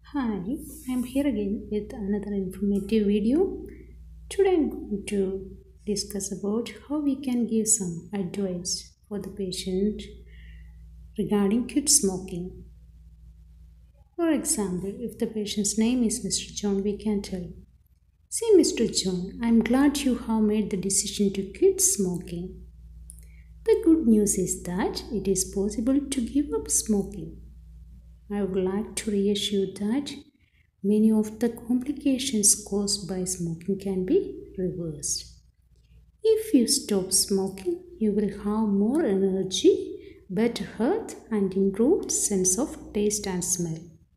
Hi, I'm here again with another informative video. Today I'm going to discuss about how we can give some advice for the patient regarding quit smoking. For example, if the patient's name is Mr. John, we can tell, "See, Mr. John, I'm glad you have made the decision to quit smoking. The good news is that it is possible to give up smoking. I would like to reassure that many of the complications caused by smoking can be reversed. If you stop smoking, you will have more energy, better health, and improved sense of taste and smell.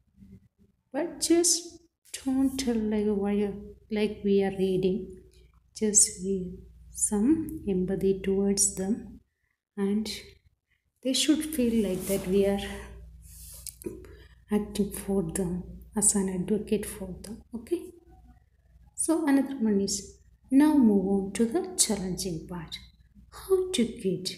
But just don't tell like we are reading. Just give some empathy towards them, and they should feel like that we are acting for them as an advocate for them. Okay. So another one is now move on to the challenging part. How to quit?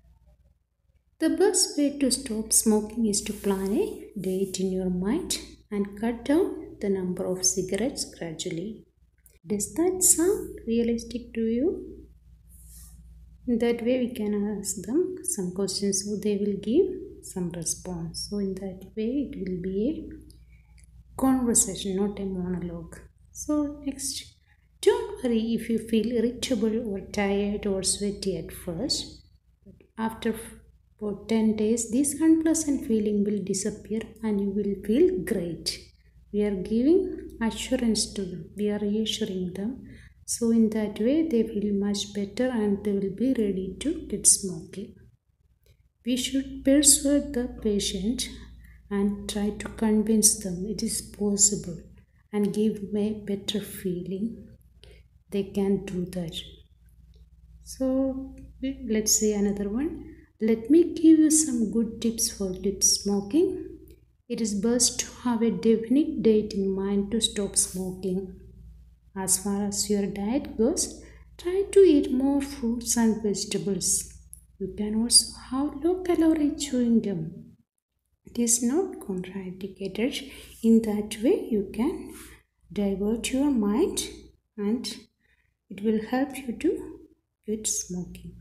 The best way to stop smoking is to plan a date in your mind and cut down the number of cigarettes gradually. Does that sound realistic to you? In that way, we can ask them some questions, so they will give some response. So, in that way, it will be a conversation, not a monologue. So, next, don't worry if you feel irritable or tired or sweaty at first. After for 10 days, this unpleasant feeling will disappear and you will feel great. We are giving assurance to them, we are reassuring them. So, in that way, they feel much better and they will be ready to quit smoking. We should persuade the patient and try to convince them it is possible and give them a better feeling. They can do that. So, let's say another one. Let me give you some good tips for quit smoking. It is best to have a definite date in mind to stop smoking. As far as your diet goes, try to eat more fruits and vegetables. You can also have low calorie chewing gum. It is not contraindicated. In that way, you can divert your mind and it will help you to quit smoking.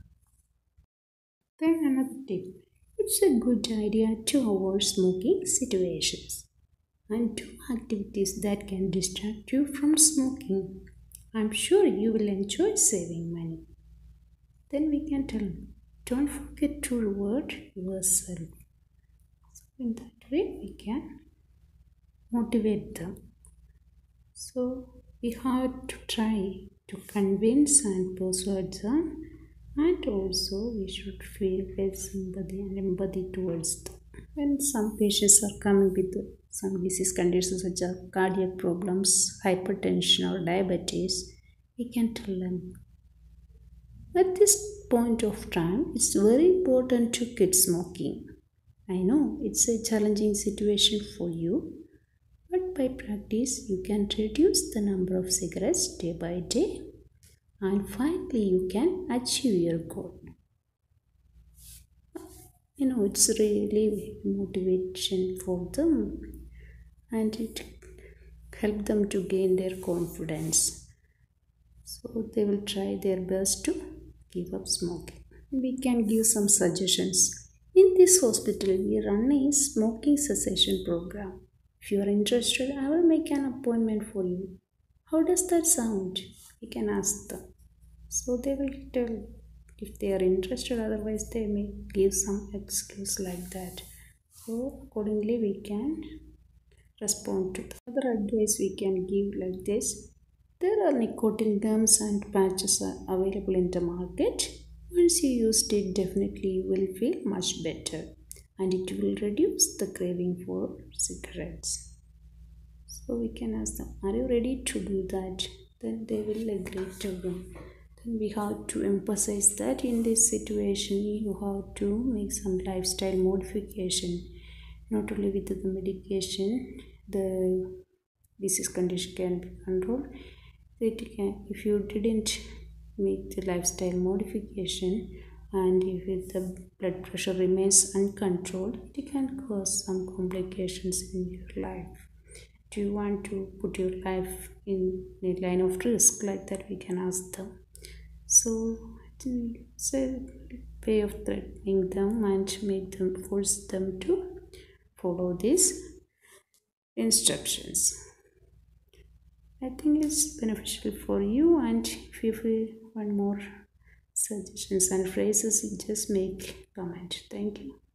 Then another tip. It's a good idea to avoid smoking situations and do activities that can distract you from smoking. I'm sure you will enjoy saving money. Then we can tell them, don't forget to reward yourself. So in that way we can motivate them. So we have to try to convince and persuade them, and also we should feel sympathy and empathy towards them. When some patients are coming with some disease conditions such as cardiac problems, hypertension, or diabetes, we can tell them at this point of time it's very important to quit smoking. I know it's a challenging situation for you, but by practice you can reduce the number of cigarettes day by day, and finally you can achieve your goal. It's really motivation for them and it help them to gain their confidence. So they will try their best to give up smoking. We can give some suggestions. In this hospital, we run a smoking cessation program. If you are interested, I will make an appointment for you. How does that sound? We can ask them. So they will tell if they are interested, otherwise, they may give some excuse like that. So, accordingly, we can respond to the other advice we can give like this. There are nicotine gums and patches are available in the market. Once you use it, definitely you will feel much better and it will reduce the craving for cigarettes. So we can ask them, are you ready to do that? Then they will agree to them. Then we have to emphasize that in this situation you have to make some lifestyle modification. Not only with the medication, the disease condition can be controlled. If you didn't make the lifestyle modification and if the blood pressure remains uncontrolled, it can cause some complications in your life. Do you want to put your life in a line of risk? Like that we can ask them. So it's a way of threatening them and make them force them to follow these instructions. I think it's beneficial for you, and if you want more suggestions and phrases, you just make comment. Thank you.